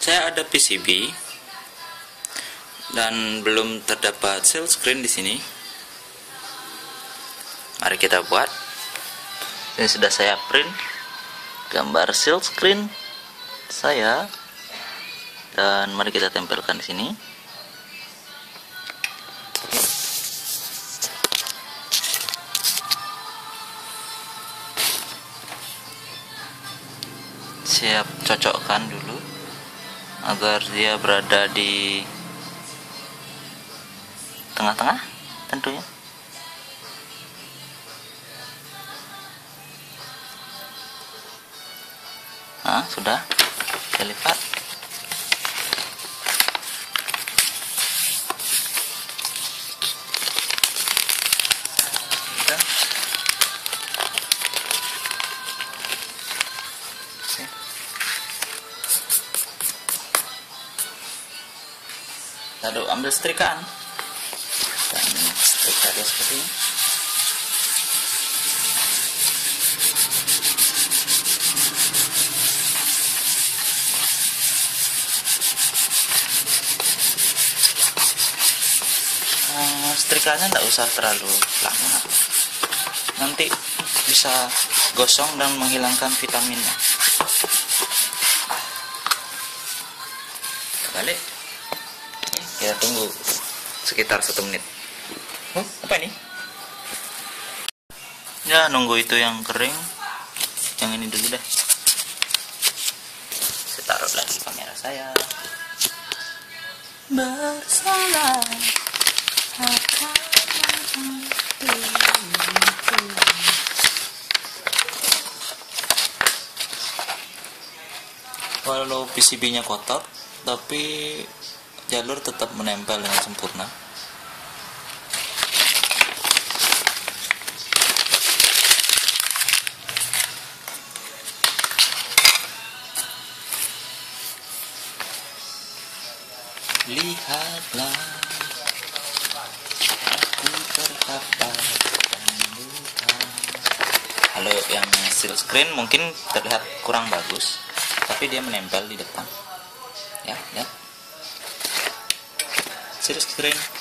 Saya ada PCB dan belum terdapat seal screen di sini. Mari kita buat. Ini sudah saya print gambar seal screen saya, dan mari kita tempelkan di sini. Siap cocokkan dulu agar dia berada di tengah-tengah tentunya. Nah, sudah saya lipat. Lalu ambil setrikaan dan setrika dia seperti ini. Setrikanya tidak usah terlalu lama, nanti bisa gosong dan menghilangkan vitaminnya. Balik. Kita tunggu sekitar 1 menit. Apa ini? Ya, nunggu itu yang kering. Yang ini dulu deh. Saya taruh lagi kamera saya. Bersalah walau PCB-nya kotor, tapi jalur tetap menempel dengan sempurna. Lihatlah, aku terkapar dan luka. Kalau yang seal screen mungkin terlihat kurang bagus, tapi dia menempel di depan. Ya. Seal screen.